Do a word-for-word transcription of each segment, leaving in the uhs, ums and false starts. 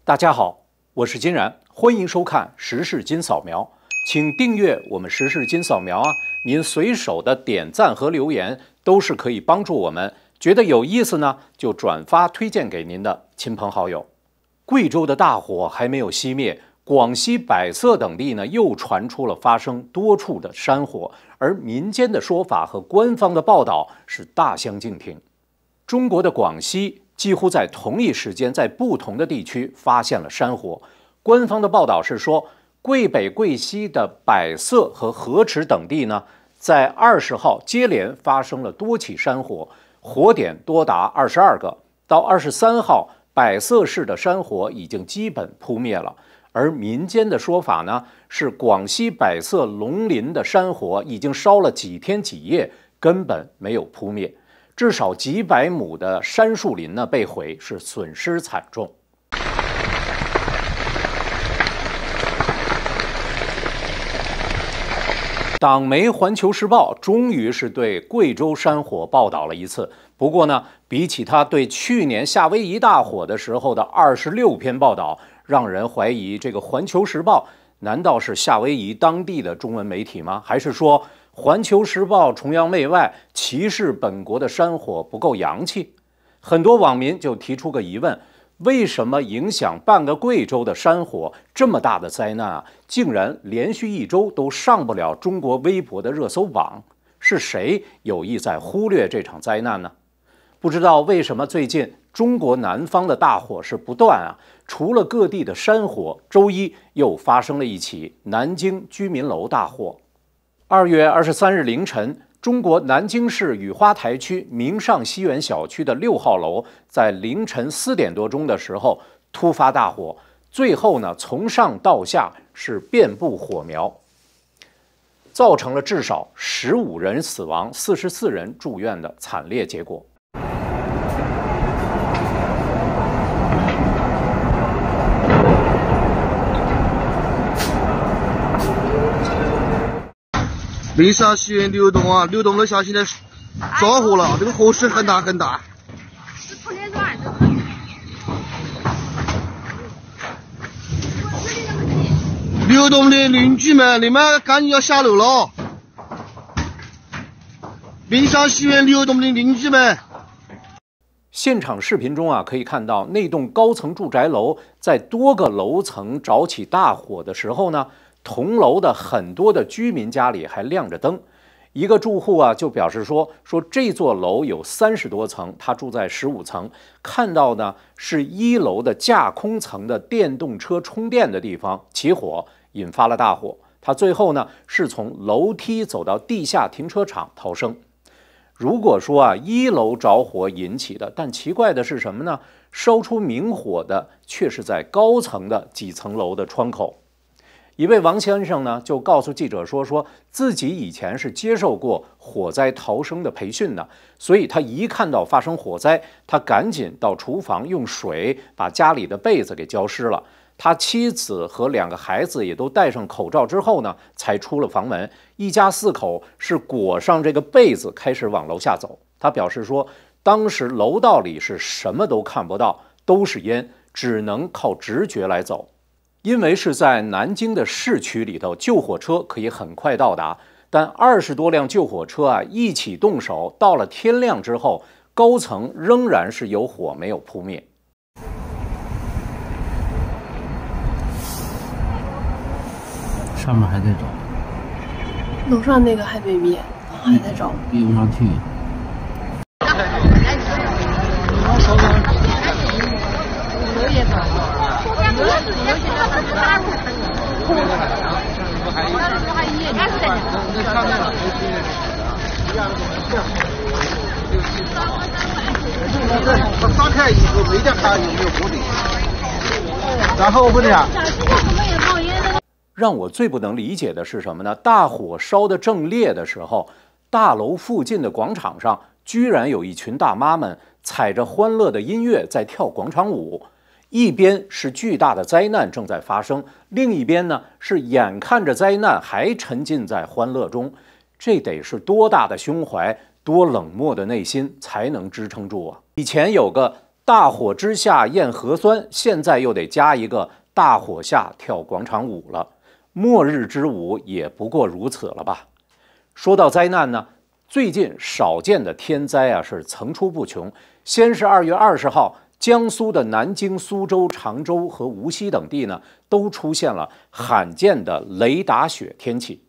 大家好，我是金然，欢迎收看时事金扫描，请订阅我们时事金扫描啊！您随手的点赞和留言都是可以帮助我们，觉得有意思呢，就转发推荐给您的亲朋好友。贵州的大火还没有熄灭，广西百色等地呢又传出了发生多处的山火，而民间的说法和官方的报道是大相径庭。中国的广西几乎在同一时间，在不同的地区发现了山火。官方的报道是说，贵北、贵西的百色和河池等地呢，在二十号接连发生了多起山火，火点多达二十二个。到二十三号，百色市的山火已经基本扑灭了。而民间的说法呢，是广西百色龙林的山火已经烧了几天几夜，根本没有扑灭。至少几百亩的杉树林呢被毁，是损失惨重。党媒《环球时报》终于是对贵州山火报道了一次，不过呢，比起他对去年夏威夷大火的时候的二十六篇报道，让人怀疑这个《环球时报》难道是夏威夷当地的中文媒体吗？还是说《环球时报》崇洋媚外，歧视本国的山火不够洋气？很多网民就提出个疑问：为什么影响半个贵州的山火这么大的灾难啊，竟然连续一周都上不了中国微博的热搜榜？是谁有意在忽略这场灾难呢？不知道为什么最近中国南方的大火是不断啊，除了各地的山火，周一又发生了一起南京居民楼大火。二月二十三日凌晨，中国南京市雨花台区明上西园小区的六号楼在凌晨四点多钟的时候突发大火，最后呢从上到下是遍布火苗，造成了至少十五人死亡、四十四人住院的惨烈结果。 明上西园六栋啊，六栋楼下现在着火了，这个火势很大很大。六栋的邻居们，你们赶紧要下楼了。明上西园六栋的邻居们。 现场视频中啊，可以看到那栋高层住宅楼在多个楼层着起大火的时候呢，同楼的很多的居民家里还亮着灯。一个住户啊就表示说，说这座楼有三十多层，他住在十五层，看到呢是一楼的架空层的电动车充电的地方起火，引发了大火。他最后呢是从楼梯走到地下停车场逃生。如果说啊一楼着火引起的，但奇怪的是什么呢？烧出明火的却是在高层的几层楼的窗口。一位王先生呢，就告诉记者说，说自己以前是接受过火灾逃生的培训的，所以他一看到发生火灾，他赶紧到厨房用水把家里的被子给浇湿了。他妻子和两个孩子也都戴上口罩之后呢，才出了房门。一家四口是裹上这个被子开始往楼下走。他表示说，当时楼道里是什么都看不到，都是烟，只能靠直觉来走。因为是在南京的市区里头，救火车可以很快到达，但二十多辆救火车啊一起动手，到了天亮之后，高层仍然是有火没有扑灭。 上面还在着， 楼上那个还没灭，还在着， 别不上去。 他打开以后没得看有没有火的，然后不的。 让我最不能理解的是什么呢？大火烧得正烈的时候，大楼附近的广场上居然有一群大妈们踩着欢乐的音乐在跳广场舞。一边是巨大的灾难正在发生，另一边呢是眼看着灾难还沉浸在欢乐中，这得是多大的胸怀，多冷漠的内心才能支撑住啊！以前有个大火之下验核酸，现在又得加一个大火下跳广场舞了。末日之舞也不过如此了吧？说到灾难呢，最近少见的天灾啊是层出不穷。先是二月二十号，江苏的南京、苏州、常州和无锡等地呢，都出现了罕见的雷打雪天气。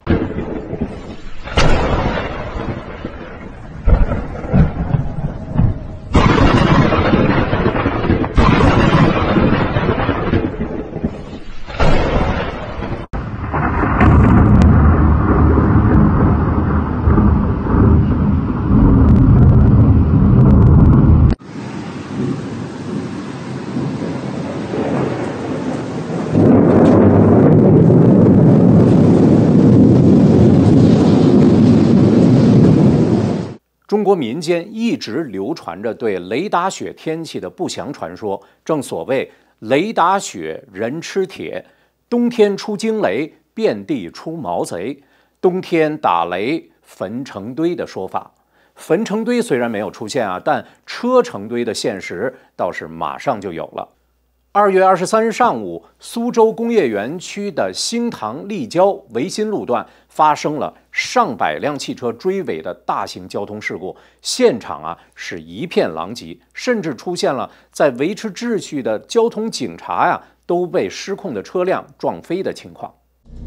中国民间一直流传着对雷打雪天气的不祥传说，正所谓雷打雪人吃铁，冬天出惊雷，遍地出毛贼，冬天打雷焚成堆的说法。焚成堆虽然没有出现啊，但车成堆的现实倒是马上就有了。二月二十三日上午，苏州工业园区的兴塘立交维新路段发生了上百辆汽车追尾的大型交通事故，现场啊是一片狼藉，甚至出现了在维持秩序的交通警察呀都被失控的车辆撞飞的情况。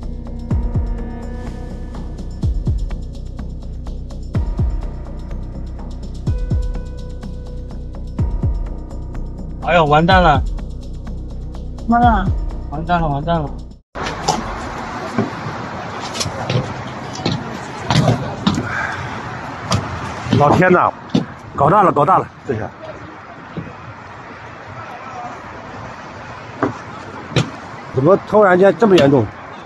哎呦，完蛋了！ 完了， 完蛋了，完蛋了！ 老天呐，搞大了，搞大了，这下！怎么突然间这么严重？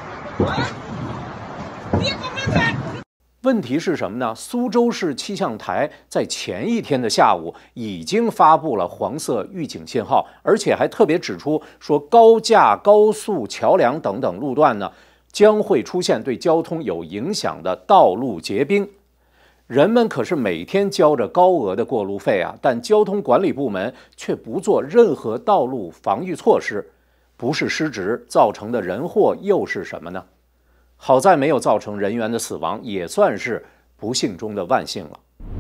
问题是什么呢？苏州市气象台在前一天的下午已经发布了黄色预警信号，而且还特别指出说，高架、高速、桥梁等等路段呢，将会出现对交通有影响的道路结冰。人们可是每天交着高额的过路费啊，但交通管理部门却不做任何道路防御措施，不是失职，造成的人祸又是什么呢？好在没有造成人员的死亡，也算是不幸中的万幸了。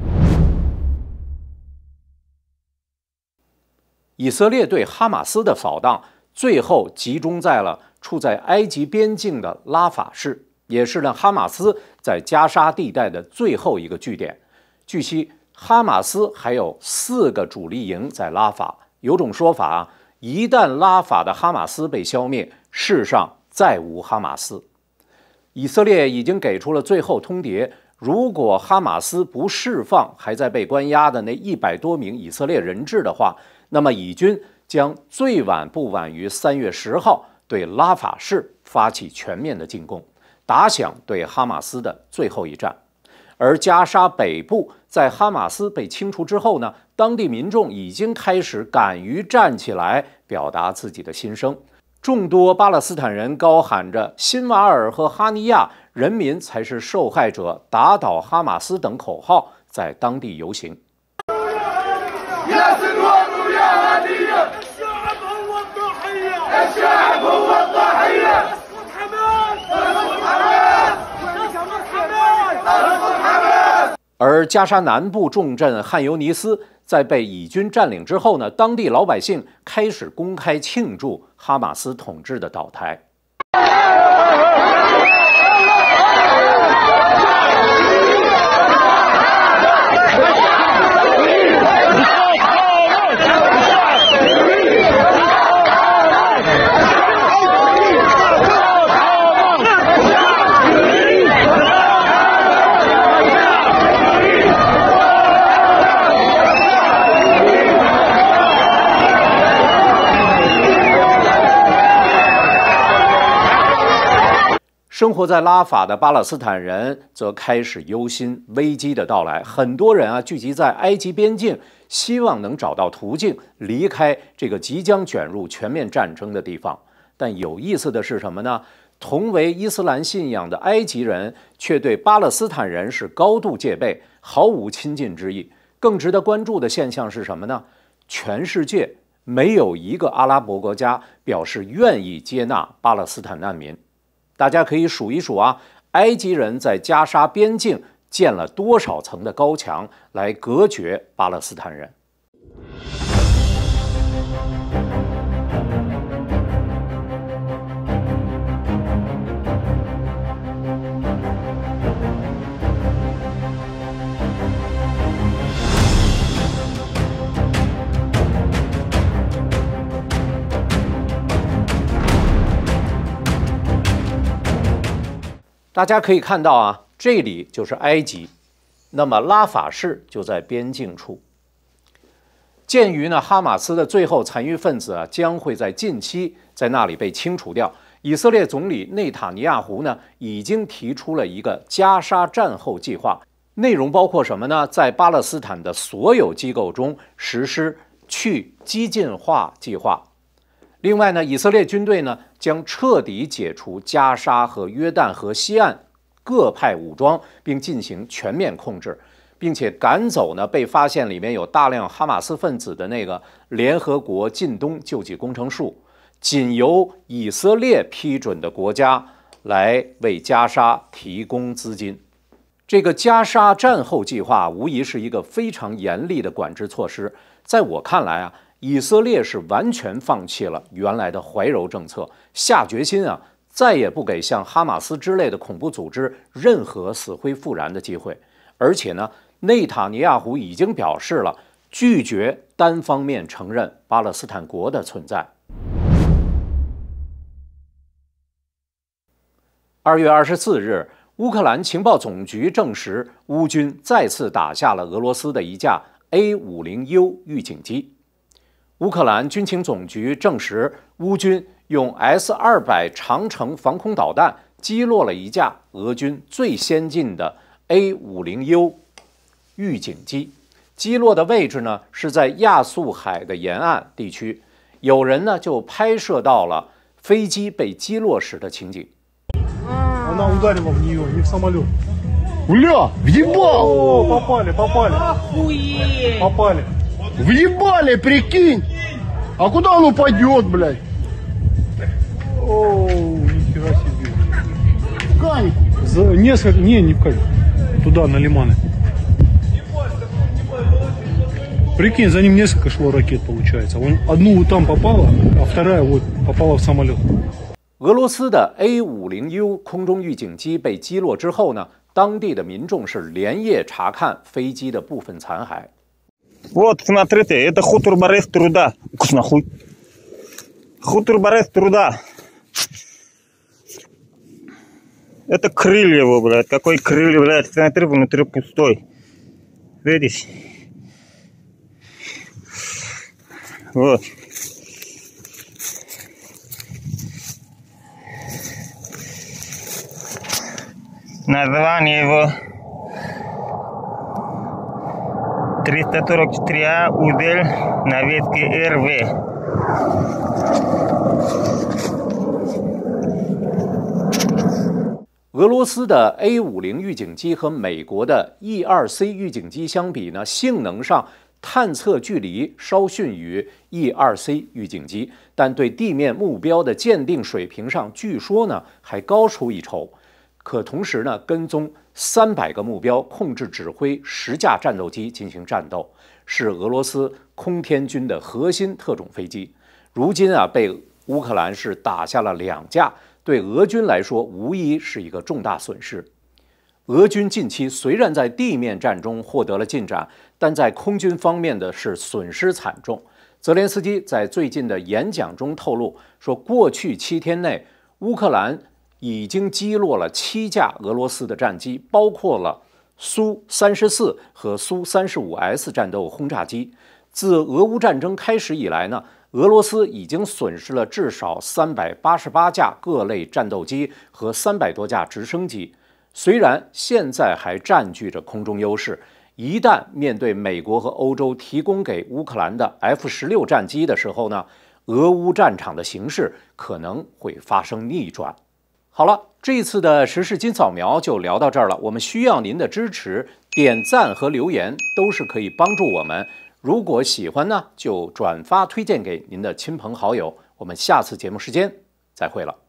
以色列对哈马斯的扫荡，最后集中在了处在埃及边境的拉法市，也是呢哈马斯在加沙地带的最后一个据点。据悉，哈马斯还有四个主力营在拉法。有种说法啊，一旦拉法的哈马斯被消灭，世上再无哈马斯。以色列已经给出了最后通牒，如果哈马斯不释放还在被关押的那一百多名以色列人质的话，那么以军将最晚不晚于三月十号对拉法市发起全面的进攻，打响对哈马斯的最后一战。而加沙北部在哈马斯被清除之后呢，当地民众已经开始敢于站起来表达自己的心声。众多巴勒斯坦人高喊着辛瓦尔和哈尼亚人民才是受害者，打倒哈马斯等口号，在当地游行。而加沙南部重镇汉尤尼斯在被以军占领之后呢，当地老百姓开始公开庆祝哈马斯统治的倒台。生活在拉法的巴勒斯坦人则开始忧心危机的到来，很多人啊聚集在埃及边境，希望能找到途径离开这个即将卷入全面战争的地方。但有意思的是什么呢？同为伊斯兰信仰的埃及人却对巴勒斯坦人是高度戒备，毫无亲近之意。更值得关注的现象是什么呢？ 全世界没有一个阿拉伯国家表示愿意接纳巴勒斯坦难民。大家可以数一数啊，埃及人在加沙边境建了多少层的高墙来隔绝巴勒斯坦人。大家可以看到啊，这里就是埃及，那么拉法市就在边境处。鉴于呢，哈马斯的最后残余分子啊将会在近期在那里被清除掉，以色列总理内塔尼亚胡呢已经提出了一个加沙战后计划，内容包括什么呢？在巴勒斯坦的所有机构中实施去激进化计划。另外呢，以色列军队呢将彻底解除加沙和约旦河西岸各派武装，并进行全面控制，并且赶走呢被发现里面有大量哈马斯分子的那个联合国近东救济工程处，仅由以色列批准的国家来为加沙提供资金。这个加沙战后计划无疑是一个非常严厉的管制措施。在我看来啊，以色列是完全放弃了原来的怀柔政策，下决心啊，再也不给像哈马斯之类的恐怖组织任何死灰复燃的机会。而且呢，内塔尼亚胡已经表示了拒绝单方面承认巴勒斯坦国的存在。二月二十四日，乌克兰情报总局证实，乌军再次打下了俄罗斯的一架 A 五十 U 预警机。乌克兰军情总局证实，乌军用 S 二百 长程防空导弹击落了一架俄军最先进的 A 五十 U 预警机，击落的位置呢是在亚速海的沿岸地区。有人呢就拍摄到了飞机被击落时的情景。 Она ударила в нее, не в самолет. Бля, въебал! О, попали, попали. Охуеть! Попали. Въебали, прикинь! А куда он упадет, блядь? О, нихера себе. В Каньку. За несколько, не, не в Каньку. Туда, на Лиманы. Прикинь, за ним несколько шло ракет, получается. Он одну вот там попала, а вторая вот попала в самолет. 俄罗斯的 A 五十 U 空中预警机被击落之后呢，当地的民众是连夜查看飞机的部分残骸。 Вот, смотрите, это хутор Борис Труда. Нахуй. Хутор Борис Труда. Это крылья его, блядь. Какой крылья, блядь. Смотри, внутри пустой. Видишь? Вот. Название его триста сорок четыре А узель навески эр вэ. 俄罗斯的 A 五十 预警机和美国的 E 二 C 预警机相比呢，性能上探测距离稍逊于 E 二 C 预警机，但对地面目标的鉴定水平上，据说呢还高出一筹。可同时呢，跟踪三百个目标，控制指挥十架战斗机进行战斗，是俄罗斯空天军的核心特种飞机。如今啊，被乌克兰是打下了两架，对俄军来说无疑是一个重大损失。俄军近期虽然在地面战中获得了进展，但在空军方面的是损失惨重。泽连斯基在最近的演讲中透露说，过去七天内，乌克兰已经击落了七架俄罗斯的战机，包括了苏三十四和苏三十五 S 战斗轰炸机。自俄乌战争开始以来呢，俄罗斯已经损失了至少三百八十八架各类战斗机和三百多架直升机。虽然现在还占据着空中优势，一旦面对美国和欧洲提供给乌克兰的 F 十六战机的时候呢，俄乌战场的形势可能会发生逆转。好了，这次的时事金扫描就聊到这儿了。我们需要您的支持，点赞和留言都是可以帮助我们如果喜欢呢，就转发推荐给您的亲朋好友。我们下次节目时间再会了。